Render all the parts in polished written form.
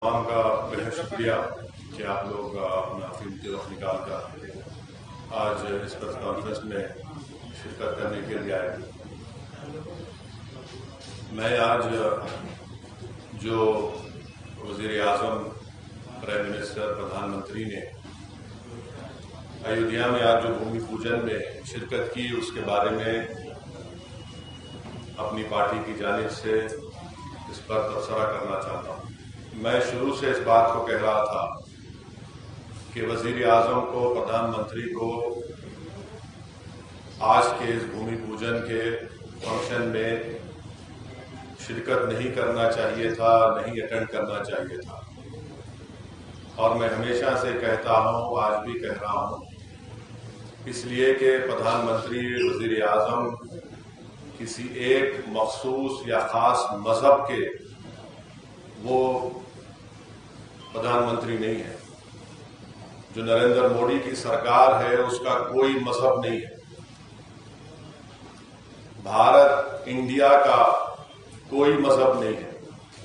تمام کا بہت شکریہ کہ آپ لوگ اپنا قیمتی وقت نکال کر آج اس پریس کانفرنس میں شرکت کرنے کے لیے آئے. میں آج جو وزیر اعظم، پرائم منسٹر، پردھان منتری نے ایودھیا میں آج جو بھومی پوجن میں شرکت کی، اس کے بارے میں اپنی پارٹی کی جانب سے اس پر تبصرہ کرنا چاہتا ہوں. میں شروع سے اس بات کو کہہ رہا تھا کہ وزیر اعظم کو، پردھان منتری کو آج کے اس بھومی پوجن کے فنکشن میں شرکت نہیں کرنا چاہیے تھا، نہیں اٹینڈ کرنا چاہیے تھا. اور میں ہمیشہ سے کہتا ہوں، آج بھی کہہ رہا ہوں، اس لیے کہ پردھان منتری، وزیر اعظم کسی ایک مخصوص یا خاص مذہب کے وہ پردھان منتری نہیں ہے. جو نریندر موڈی کی سرکار ہے، اس کا کوئی مذہب نہیں ہے. بھارت، انڈیا کا کوئی مذہب نہیں ہے.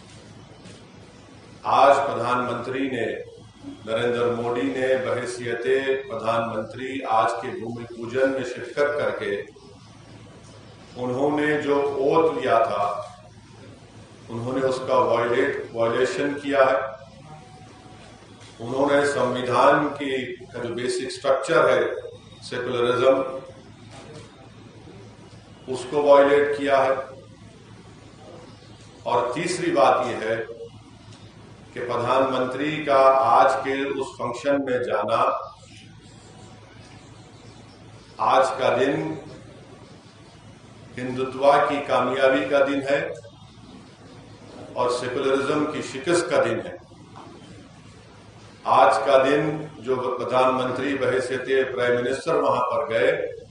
آج پردھان منتری نے، نریندر موڈی نے بحیثیت پردھان منتری آج کے بھومی پوجن میں شرکت کر کے انہوں نے جو اوتھ لیا تھا، انہوں نے اس کا وائلیشن کیا ہے. انہوں نے سمویدھان کا جو بیسک سٹرکچر ہے، سیکولرزم، اس کو وائلیٹ کیا ہے. اور تیسری بات یہ ہے کہ پردھان منتری کا آج کے اس فنکشن میں جانا، آج کا دن ہندوتوا کی کامیابی کا دن ہے اور سیکولرزم کی شکست کا دن ہے. آج کا دن جو پردھان منتری بحیثیت پرائم منسٹر وہاں پر گئے،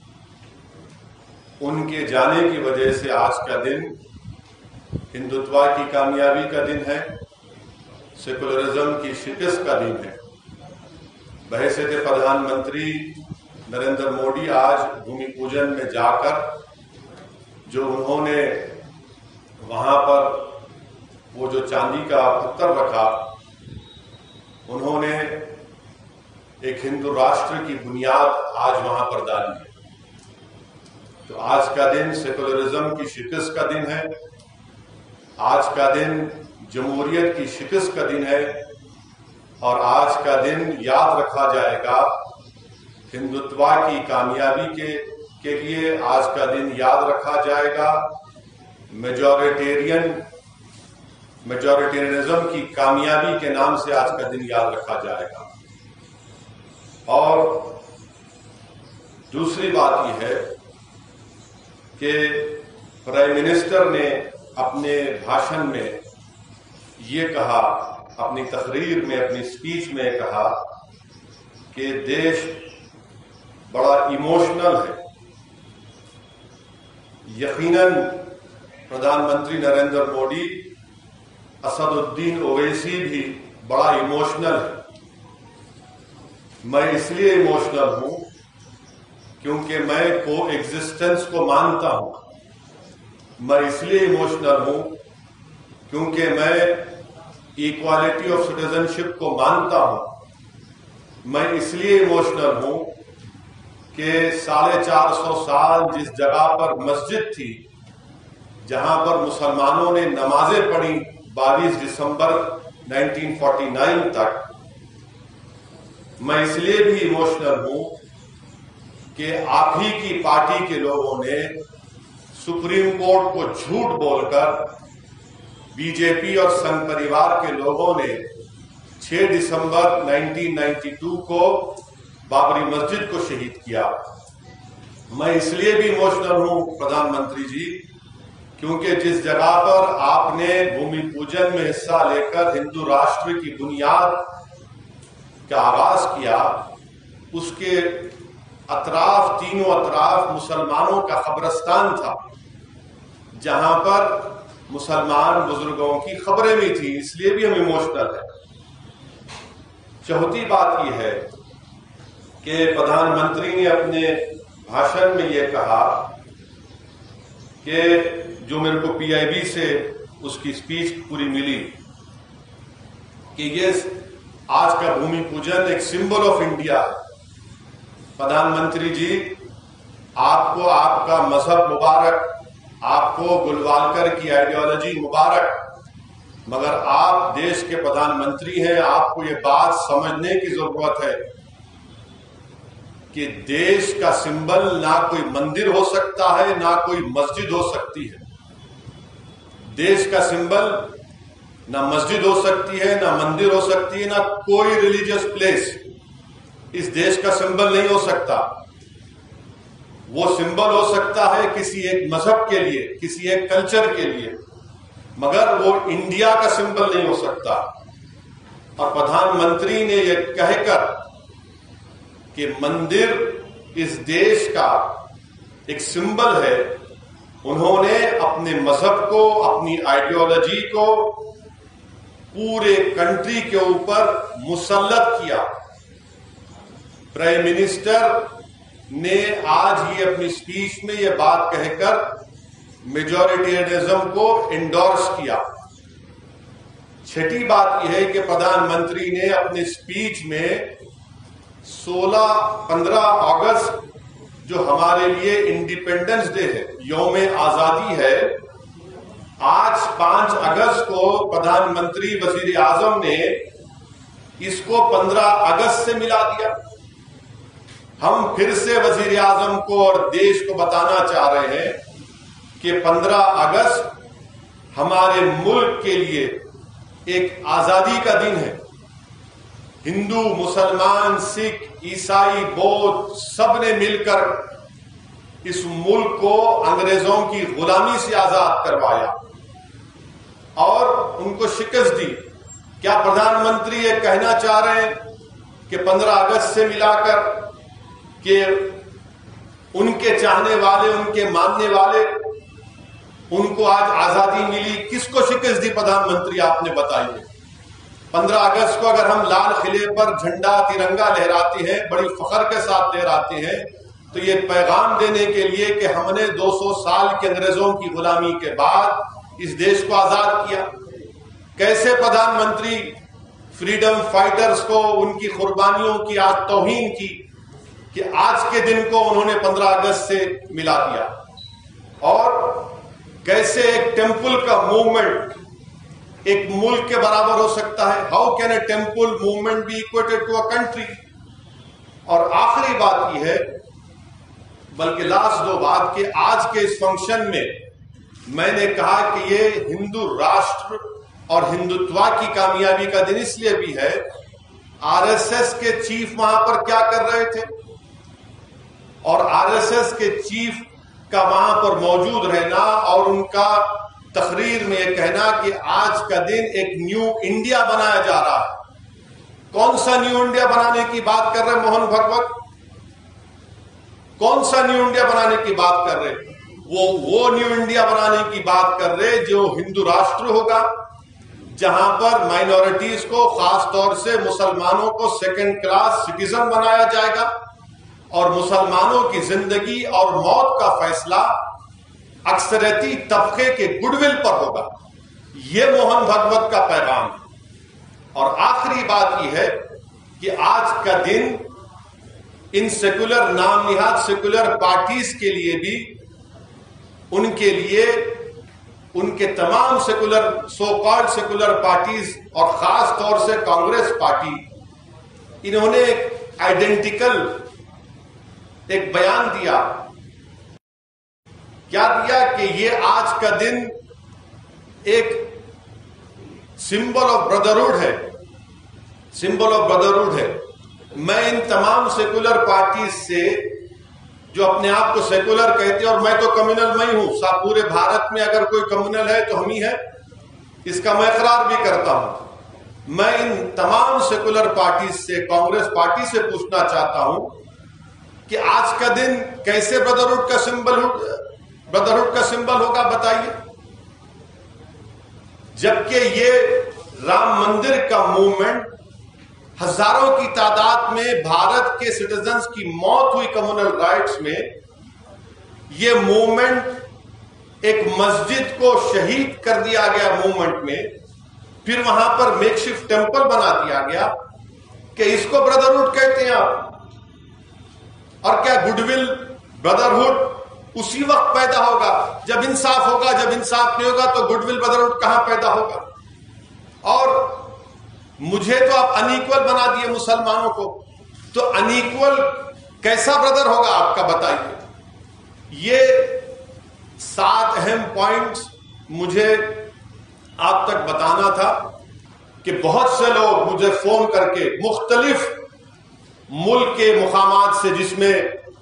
ان کے جانے کی وجہ سے آج کا دن ہندوتوا کی کامیابی کا دن ہے، سیکولرزم کی شکست کا دن ہے. بحیثیت پردھان منتری نریندر موڈی آج بھومی پوجن میں جا کر جو انہوں نے وہاں پر وہ جو چاندی کا پتھر رکھا، انہوں نے ایک ہندو راشٹر کی بنیاد آج وہاں پر ڈالی ہے. تو آج کا دن سیکولرزم کی شکست کا دن ہے. آج کا دن جمہوریت کی شکست کا دن ہے. اور آج کا دن یاد رکھا جائے گا ہندوتوا کی کامیابی کے لیے. آج کا دن یاد رکھا جائے گا میجورٹیرینزم کی کامیابی کے نام سے. آج کا دن یاد رکھا جائے گا. اور دوسری بات یہ ہے کہ پرائم منسٹر نے اپنے بھاشن میں یہ کہا، اپنی تقریر میں، اپنی سپیچ میں کہا کہ دیش بڑا ایموشنل ہے. یقیناً پردھان منتری نریندر موڈی، اسد الدین اویسی بھی بڑا ایموشنل ہے. میں اس لیے ایموشنل ہوں کیونکہ میں کو ایگزسٹنس کو مانتا ہوں. میں اس لیے ایموشنل ہوں کیونکہ میں ایکوالٹی آف سٹیزنشپ کو مانتا ہوں. میں اس لیے ایموشنل ہوں کہ 450 سال جس جگہ پر مسجد تھی، جہاں پر مسلمانوں نے نمازیں پڑھی 22 دسمبر 1949 تک، میں اس لیے بھی ایموشنل ہوں کہ آپ ہی کی پارٹی کے لوگوں نے سپریم کورٹ کو جھوٹ بول کر، بی جے پی اور سنگھ پریوار کے لوگوں نے 6 دسمبر 1992 کو بابری مسجد کو شہید کیا. میں اس لیے بھی ایموشنل ہوں پردھان منتری جی کیونکہ جس جگہ پر آپ نے بھومی پوجن میں حصہ لے کر ہندو راشٹر کی بنیاد کا آغاز کیا، اس کے اطراف، تینوں اطراف مسلمانوں کا قبرستان تھا، جہاں پر مسلمان بزرگوں کی خبریں بھی تھیں. اس لیے بھی ہم ایموشنل ہیں. چوتھی بات یہ ہے کہ پردھان منتری نے اپنے بھاشن میں یہ کہا کہ جو میرے کو PIB سے اس کی سپیچ پوری ملی، کہ یہ آج کا بھومی پوجن ایک سمبل آف انڈیا ہے۔ پردھان منتری جی، آپ کو آپ کا مذہب مبارک، آپ کو گلوالکر کی آئیڈیالوجی مبارک، مگر آپ دیش کے پردھان منتری ہیں، آپ کو یہ بات سمجھنے کی ضرورت ہے کہ دیش کا سمبل نہ کوئی مندر ہو سکتا ہے، نہ کوئی مسجد ہو سکتی ہے۔ دیش کا سمبل نہ مسجد ہو سکتی ہے، نہ مندر ہو سکتی ہے، نہ کوئی ریلیجیس پلیس اس دیش کا سمبل نہیں ہو سکتا۔ وہ سمبل ہو سکتا ہے کسی ایک مذہب کے لیے، کسی ایک کلچر کے لیے، مگر وہ انڈیا کا سمبل نہیں ہو سکتا۔ اور پردھان منتری نے یہ کہہ کر کہ مندر اس دیش کا ایک سمبل ہے، انہوں نے اپنے مذہب کو، اپنی آئیڈیالوجی کو پورے کنٹری کے اوپر مسلط کیا۔ پرائم منسٹر نے آج ہی اپنی سپیچ میں یہ بات کہہ کر میجورٹیرینزم کو انڈورس کیا۔ چھٹی بات یہ ہے کہ پردھان منتری نے اپنی سپیچ میں 15 اگست جو ہمارے لیے انڈیپینڈنس ڈے ہے، یوم آزادی ہے، آج 5 اگست کو پردھان منتری وزیر اعظم نے اس کو 15 اگست سے ملا دیا۔ ہم پھر سے وزیر اعظم کو اور دیش کو بتانا چاہ رہے ہیں کہ 15 اگست ہمارے ملک کے لیے ایک آزادی کا دن ہے۔ ہندو، مسلمان، سکھ، عیسائی، بودھ سب نے مل کر اس ملک کو انگریزوں کی غلامی سے آزاد کروایا اور ان کو شکست دی۔ کیا پردھان منتری یہ کہنا چاہ رہے ہیں کہ 15 اگست سے ملا کر کہ ان کے چاہنے والے، ان کے ماننے والے، ان کو آج آزادی ملی؟ کس کو شکست دی پردھان منتری آپ نے بتائیے؟ 15 اگست کو اگر ہم لال قلعے پر جھنڈا ترنگا لہراتے ہیں، بڑی فخر کے ساتھ لہراتے ہیں، تو یہ پیغام دینے کے لیے کہ ہم نے 200 سال کے انگریزوں کی غلامی کے بعد اس دیش کو آزاد کیا۔ کیسے پردھان منتری فریڈم فائٹرز کو، ان کی قربانیوں کی آج توہین کی کہ آج کے دن کو انہوں نے 15 اگست سے ملا دیا؟ اور کیسے ایک ٹیمپل کا موومنٹ ایک ملک کے برابر ہو سکتا ہے؟ How can a temple movement be equated to a country? اور آخری بات یہ ہے، بلکہ لاسٹ 2 بات، کہ آج کے اس فنکشن میں نے کہا کہ یہ ہندو راشٹر اور ہندوتوا کی کامیابی کا دن اس لیے بھی ہے۔ آر ایس ایس کے چیف وہاں پر کیا کر رہے تھے، اور آر ایس ایس کے چیف کا وہاں پر موجود رہنا اور ان کا تقریر میں یہ کہنا کہ آج کا دن ایک نیو انڈیا بنایا جا رہا ہے۔ کون سا نیو انڈیا بنانے کی بات کر رہے موہن بھگوت؟ کون سا نیو انڈیا بنانے کی بات کر رہے؟ وہ نیو انڈیا بنانے کی بات کر رہے جو ہندو راشٹر ہوگا، جہاں پر مائنورٹیز کو، خاص طور سے مسلمانوں کو سیکنڈ کلاس سٹیزن بنایا جائے گا، اور مسلمانوں کی زندگی اور موت کا فیصلہ اکثریتی طبقے کے گڈ ول پر ہوگا۔ یہ موہن بھگوت کا پیغام ہے۔ اور آخری بات یہ ہے کہ آج کا دن ان سیکولر، نام نہاد سیکولر پارٹیز کے لیے بھی، ان کے لیے، ان کے تمام secular, so called secular parties اور خاص طور سے کانگریس پارٹی، انہوں نے ایک آئیڈینٹیکل ایک بیان دیا۔ کیا دیا؟ کہ یہ آج کا دن ایک سمبل آف بردرہڈ ہے، سمبل آف بردرہڈ ہے۔ میں ان تمام سیکولر پارٹیز سے جو اپنے آپ کو سیکولر کہتے ہیں، اور میں تو کمیونل میں ہی ہوں، پورے بھارت میں اگر کوئی کمیونل ہے تو ہم ہی ہے، اس کا میں اقرار بھی کرتا ہوں۔ میں ان تمام سیکولر پارٹیز سے، کانگریس پارٹی سے پوچھنا چاہتا ہوں کہ آج کا دن کیسے بردرہڈ کا سمبل ہوگا بتائیے؟ جبکہ یہ رام مندر کا موومنٹ، ہزاروں کی تعداد میں بھارت کے سٹیزنز کی موت ہوئی کمیونل رائٹس میں، یہ موومنٹ ایک مسجد کو شہید کر دیا گیا موومنٹ میں، پھر وہاں پر میک شفٹ ٹیمپل بنا دیا گیا کہ اس کو بردرہڈ کہتے ہیں آپ۔ اور کیا گڈ ول بردرہڈ اسی وقت پیدا ہوگا جب انصاف ہوگا، جب انصاف نہیں ہوگا تو گڈ ول بردرہڈ کہاں پیدا ہوگا؟ اور مجھے تو آپ انیکول بنا دیے مسلمانوں کو، تو انیکول کیسا بردر ہوگا آپ کا، بتائیے۔ یہ 7 اہم پوائنٹس مجھے آپ تک بتانا تھا کہ بہت سے لوگ مجھے فون کر کے مختلف ملک کے مقامات سے، جس میں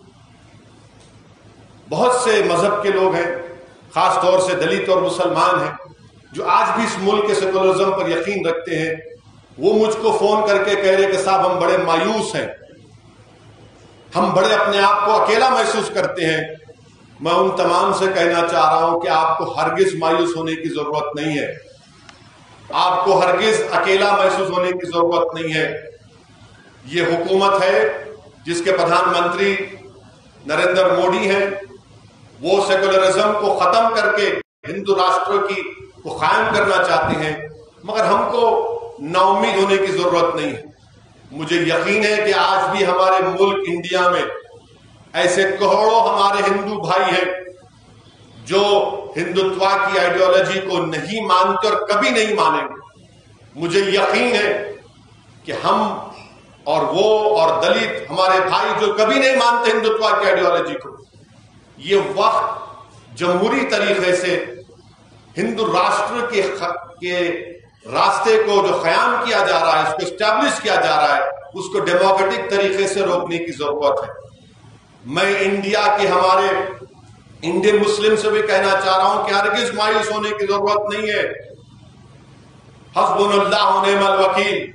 بہت سے مذہب کے لوگ ہیں، خاص طور سے دلت اور مسلمان ہیں، جو آج بھی اس ملک کے سیکولرزم پر یقین رکھتے ہیں، وہ مجھ کو فون کر کے کہہ رہے کہ صاحب ہم بڑے مایوس ہیں، ہم بڑے اپنے آپ کو اکیلا محسوس کرتے ہیں۔ میں ان تمام سے کہنا چاہ رہا ہوں کہ آپ کو ہرگز مایوس ہونے کی ضرورت نہیں ہے، آپ کو ہرگز اکیلا محسوس ہونے کی ضرورت نہیں ہے۔ یہ حکومت ہے جس کے پردھان منتری نریندر مودی ہیں، وہ سیکولرزم کو ختم کر کے ہندو راشٹر کو قائم کرنا چاہتے ہیں، مگر ہم کو نا امید ہونے کی ضرورت نہیں ہے۔ مجھے یقین ہے کہ آج بھی ہمارے ملک انڈیا میں ایسے کروڑوں ہمارے ہندو بھائی ہیں جو ہندوتوا کی آئیڈیالوجی کو نہیں مانتے اور کبھی نہیں مانیں گے۔ مجھے یقین ہے کہ ہم اور وہ اور دلت ہمارے بھائی جو کبھی نہیں مانتے ہندوتوا کی آئیڈیالوجی کو، یہ وقت جمہوری طریقے سے ہندو راشٹر کے راستے کو جو قیام کیا جا رہا ہے، اس کو اسٹیبلش کیا جا رہا ہے، اس کو ڈیموکریٹک طریقے سے روکنے کی ضرورت ہے۔ میں انڈیا کے ہمارے انڈین مسلم سے بھی کہنا چاہ رہا ہوں کہ ہرگز مایوس ہونے کی ضرورت نہیں ہے۔ حسبنا اللہ و نعم الوکیل،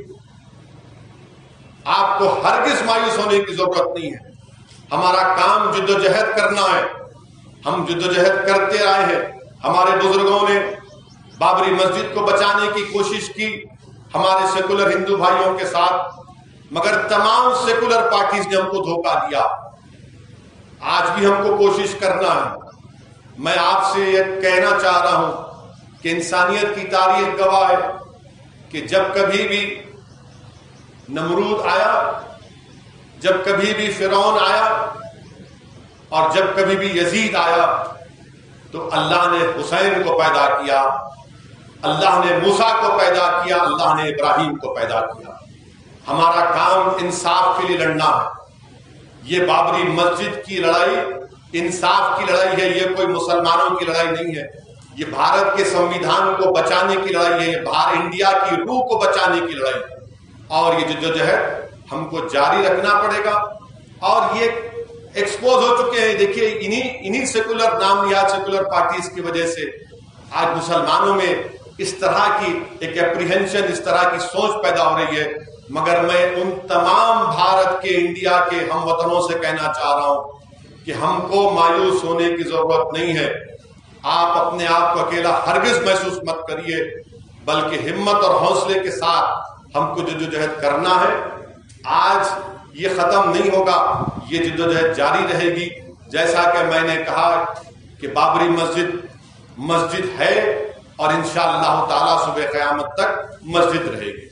آپ کو ہرگز مایوس ہونے کی ضرورت نہیں ہے۔ ہمارا کام جدوجہد کرنا ہے، ہم جدوجہد کرتے آئے ہیں۔ ہمارے بزرگوں نے بابری مسجد کو بچانے کی کوشش کی ہمارے سیکولر ہندو بھائیوں کے ساتھ، مگر تمام سیکولر پارٹیز نے ہم کو دھوکہ دیا۔ آج بھی ہم کو کوشش کرنا ہے۔ میں آپ سے یہ کہنا چاہ رہا ہوں کہ انسانیت کی تاریخ گواہ ہے کہ جب کبھی بھی نمرود آیا، جب کبھی بھی فرعون آیا، اور جب کبھی بھی یزید آیا، تو اللہ نے حسین کو پیدا کیا، اللہ نے موسیٰ کو پیدا کیا، اللہ نے ابراہیم کو پیدا کیا۔ ہمارا کام انصاف کے لیے لڑنا ہے۔ یہ بابری مسجد کی لڑائی انصاف کی لڑائی ہے، یہ کوئی مسلمانوں کی لڑائی نہیں ہے۔ یہ بھارت کے سمویدھان کو بچانے کی لڑائی ہے، یہ باہر انڈیا کی روح کو بچانے کی لڑائی ہے، اور یہ جدوجہد ہم کو جاری رکھنا پڑے گا۔ اور یہ ایکسپوز ہو چکے ہیں، دیکھیے انہی سیکولر نام نہاد سیکولر پارٹیز کی وجہ سے آج مسلمانوں میں اس طرح کی ایک اپریہنشن، اس طرح کی سوچ پیدا ہو رہی ہے۔ مگر میں ان تمام بھارت کے، انڈیا کے ہم وطنوں سے کہنا چاہ رہا ہوں کہ ہم کو مایوس ہونے کی ضرورت نہیں ہے۔ آپ اپنے آپ کو اکیلا ہرگز محسوس مت کریے، بلکہ ہمت اور حوصلے کے ساتھ ہم کو جدوجہد کرنا ہے۔ آج یہ ختم نہیں ہوگا، یہ جدوجہد جاری رہے گی۔ جیسا کہ میں نے کہا کہ بابری مسجد ہے، اور انشاءاللہ تعالی صبح قیامت تک مسجد رہے گی۔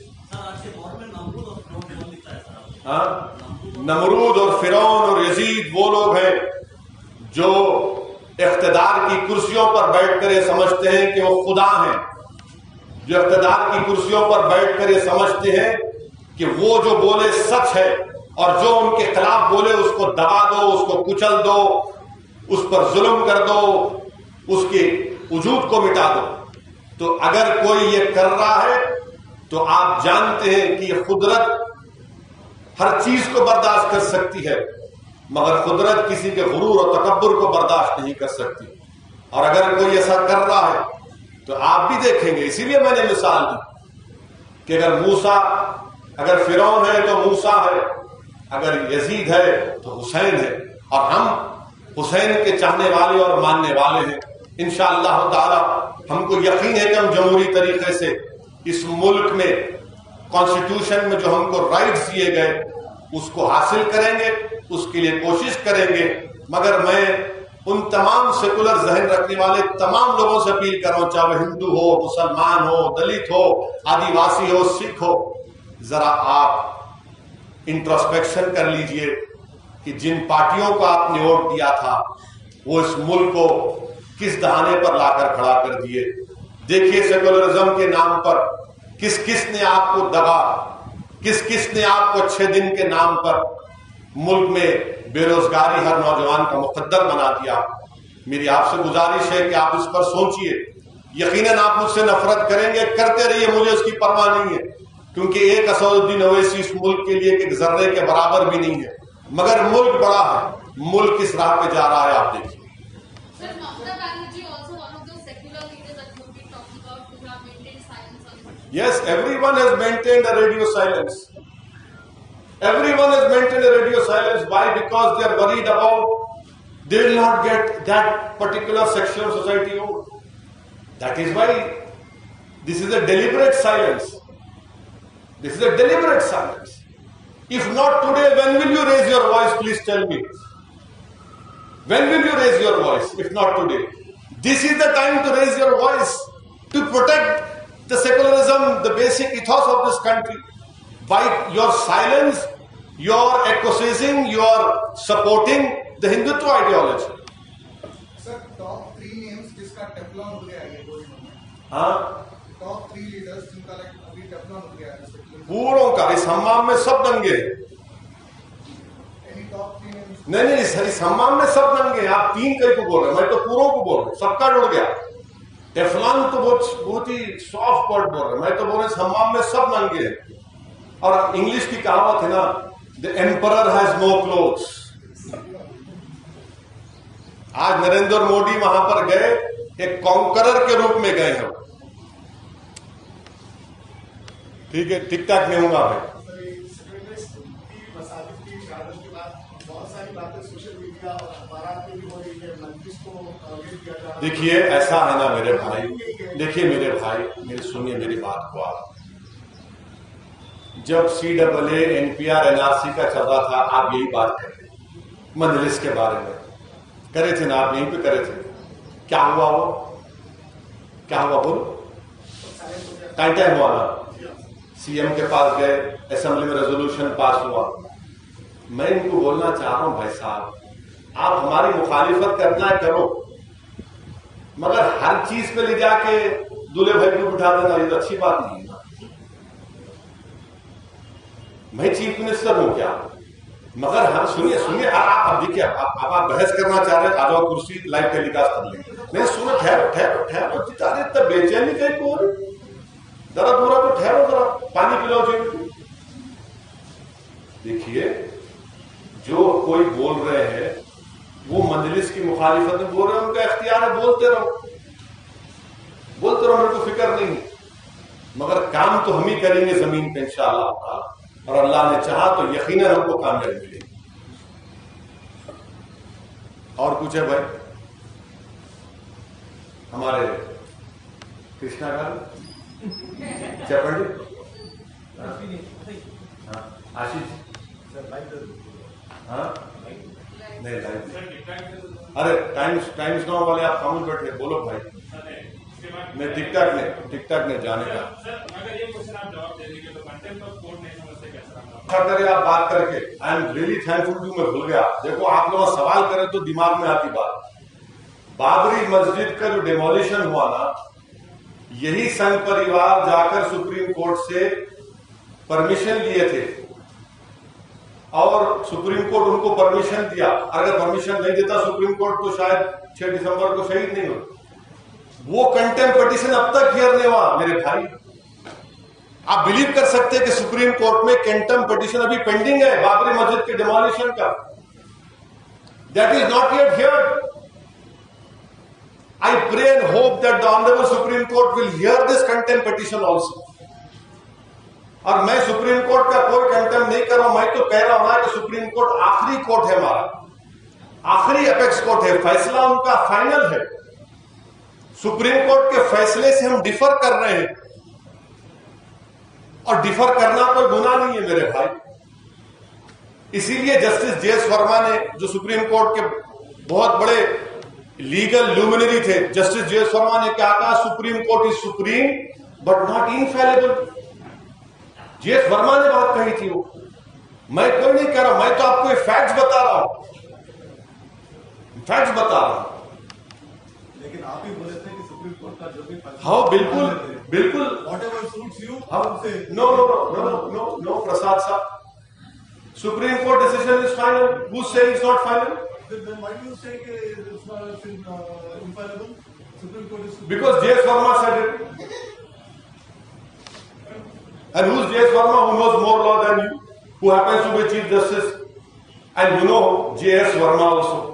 نمرود اور فرعون اور یزید وہ لوگ ہیں جو اقتدار کی کرسیوں پر بیٹھ کر یہ سمجھتے ہیں کہ وہ خدا ہیں، جو اقتدار کی کرسیوں پر بیٹھ کر یہ سمجھتے ہیں کہ وہ جو بولے سچ ہے، اور جو ان کے خلاف بولے اس کو دبا دو، اس کو کچل دو، اس پر ظلم کر دو، اس کے وجود کو مٹا دو۔ تو اگر کوئی یہ کر رہا ہے تو آپ جانتے ہیں کہ یہ قدرت ہر چیز کو برداشت کر سکتی ہے، مگر قدرت کسی کے غرور اور تکبر کو برداشت نہیں کر سکتی۔ اور اگر کوئی ایسا کر رہا ہے تو آپ بھی دیکھیں گے۔ اسی لیے میں نے مثال دی کہ اگر فرعون ہے تو موسیٰ ہے، اگر یزید ہے تو حسین ہے، اور ہم حسین کے چاہنے والے اور ماننے والے ہیں۔ انشاءاللہ تعالی ہم کو یقین ہے کہ ہم جمہوری طریقے سے اس ملک میں کانسٹیٹیوشن میں جو ہم کو رائٹس دیے گئے اس کو حاصل کریں گے، اس کے لیے کوشش کریں گے۔ مگر میں ان تمام سیکولر ذہن رکھنے والے تمام لوگوں سے اپیل کر رہا ہوں، چاہے وہ ہندو ہو، مسلمان ہو، دلت ہو، آدیواسی ہو، سکھ ہو، ذرا آپ انٹروسپیکشن کر لیجئے کہ جن پارٹیوں کو آپ نے ووٹ دیا تھا وہ اس ملک کو کس دہانے پر لا کر کھڑا کر دیے. دیکھیے سیکولرزم کے نام پر کس کس نے آپ کو دغا، کس کس نے آپ کو اچھے دن کے نام پر ملک میں بے روزگاری ہر نوجوان کا مقدر بنا دیا. میری آپ سے گزارش ہے کہ آپ اس پر سوچئے. یقیناً آپ مجھ سے نفرت کریں گے، کرتے رہیے، مجھے اس کی پرواہ نہیں ہے، کیونکہ ایک اسد الدین اویسی اس ملک کے لیے ایک ذرے کے برابر بھی نہیں ہے، مگر ملک بڑا ہے، ملک کس راہ پہ جا رہا ہے آپ دیکھیے. Yes, everyone has maintained a radio silence. Everyone has maintained a radio silence. Why? Because they are worried about they will not get that particular section of society over. That is why this is a deliberate silence. This is a deliberate silence. If not today, when will you raise your voice? Please tell me. When will you raise your voice? If not today. This is the time to raise your voice, to protect the secularism, the basic ethos of this country. By your silence, you are acquiescing, you are supporting the Hindutva ideology. Sir, top 3 names जिसका Teflon हो गया है ये हाँ, top 3 leaders जिनका अभी Teflon हो गया है पूरों का इस हम्माम में सब दंगे. Any top 3 names? नहीं, इस हम्माम में सब दंगे. आप 3 कई को बोल रहे हैं, मैं तो पूरों को बोल रहा हूँ, सबका जुड़ गया. टेफ्लॉन तो बहुत ही सॉफ्ट वर्ड बोल रहे हैं, मैं तो बोल रहा हूँ हम्माम में सब नंगे हैं. और इंग्लिश की कहावत है ना, the emperor has no clothes. आज नरेंद्र मोदी वहां पर गए, एक कॉन्करर के रूप में गए हैं. ठीक है, टिक टाक नहीं होगा भाई. دیکھیے ایسا ہے نا میرے بھائی، دیکھیے میرے بھائی، میرے سنیے میری بات کو. آپ جب CAA NPR NRC کا چل رہا تھا، آپ یہی بات کر رہے مجلس کے بارے میں کرے تھے نا، آپ یہیں پہ کرے تھے. کیا ہوا وہ؟ کیا ہوا بولو؟ ٹائم ہوا نا. CM کے پاس گئے، اسمبلی میں ریزولوشن پاس ہوا. میں ان کو بولنا چاہ رہا ہوں بھائی صاحب، آپ ہماری مخالفت کرنا ہے کرو، مگر ہر چیز پہ لے جا کے دولہے بھائی کو بٹھا دینا یہ تو اچھی بات نہیں ہے. میں چیف منسٹر ہوں کیا؟ مگر ہم سنیے آپ دیکھیے، اب آپ بحث کرنا چاہ رہے ہیں، آ جاؤ کرسی لائیو ٹیلی کاسٹ کر لیں گے. نہیں سنو، ٹھہرو اتنا بے چینی کہیں کو ذرا دورا تو ٹھہرو، ذرا پانی پلاؤ جی. دیکھیے جو کوئی بول رہے ہیں وہ مجلس کی مخالفت میں بول رہے ہیں، ان کا اختیار ہے، بولتے رہو، میرے کو فکر نہیں. مگر کام تو ہم ہی کریں گے زمین پہ انشاءاللہ تعالی، اور اللہ نے چاہا تو یقیناً ہم کو کامیابی ملے گی. اور کچھ ہے بھائی؟ ہمارے کرشنا گارو چپڑی آشیش ہاں نہیں لائف. ارے ٹائمز ناؤ والے آپ خاموش بیٹھے، بولو بھائی. میں ٹک ٹاک نے جانے کا کرے آپ بات کر کے. I am really thankful to. میں بھول گیا. دیکھو آپ لوگ سوال کریں تو دماغ میں آتی بات. بابری مسجد کا جو ڈیمولیشن ہوا نا، یہی سنگھ پریوار جا کر سپریم کورٹ سے پرمیشن لیے تھے، اور سپریم کورٹ ان کو پرمیشن دیا. اگر پرمیشن نہیں دیتا سپریم کورٹ تو شاید 6 دسمبر کو شہید نہیں ہوتا. وہ کنٹیم پٹیشن اب تک ہیئر نہیں ہوا میرے بھائی. آپ بلیو کر سکتے کہ سپریم کورٹ میں کنٹیم پٹیشن ابھی پینڈنگ ہے بابری مسجد کے ڈیمولیشن کا. That is not yet heard. I pray and hope that the Honorable Supreme Court will hear this contempt petition also. اور میں سپریم کورٹ کا کوئی کنٹیم نہیں کر رہا ہوں. میں تو کہہ رہا ہوں کہ سپریم کورٹ آخری کورٹ ہے ہمارا، آخری اپیکس کورٹ ہے. فیصلہ ان کا فائنل ہے. سپریم کورٹ کے فیصلے سے ہم ڈیفر کر رہے ہیں، اور ڈیفر کرنا کوئی گناہ نہیں ہے میرے بھائی. اسی لیے جسٹس جے ایس ورما نے، جو سپریم کورٹ کے بہت بڑے लीगल ल्यूमिनरी थे। Justice J S. वर्मा ने क्या कहा, Supreme Court is supreme but not infallible. J S. Verma ने बात कही थी वो, मैं कोई नहीं कह रहा, मैं तो आपको फैक्ट्स बता रहा हूं, फैक्ट्स बता रहा हूं। लेकिन आप ही बोले थे कि सुप्रीम कोर्ट का जो भी हाँ बिल्कुल बिल्कुल, whatever suits you, हम से नो प्रसाद साहब, Supreme Court decision is final, who say is not final? then why do you say कि it's not infallible? Supreme Court is Because J.S. Verma said it. And who's J.S. Verma, who knows more law than you, who happens to be Chief Justice? And you know J.S. Verma also.